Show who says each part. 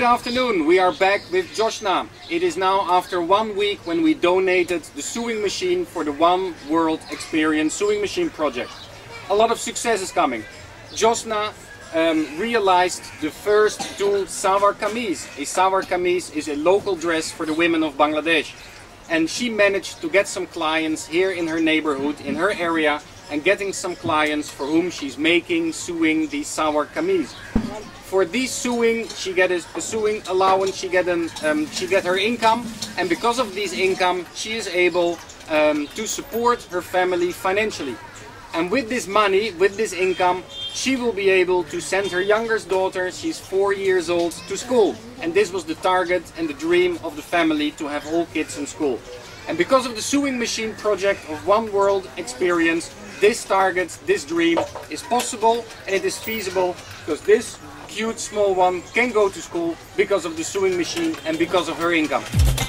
Speaker 1: Good afternoon, we are back with Joshna. It is now after 1 week when we donated the sewing machine for the One World Experience Sewing Machine Project. A lot of success is coming. Joshna realized the first tool Salwar Kameez. A Salwar Kameez is a local dress for the women of Bangladesh. And she managed to get some clients here in her neighborhood, in her area, and getting some clients for whom she's making, sewing the Salwar Kameez. For this sewing, she get a sewing allowance, she get her income, and because of this income, she is able to support her family financially. And with this money, with this income, she will be able to send her youngest daughter, she's 4 years old, to school. And this was the target and the dream of the family, to have all kids in school. And because of the sewing machine project of One World Experience, this target, this dream is possible and it is feasible, because this cute small one can go to school because of the sewing machine and because of her income.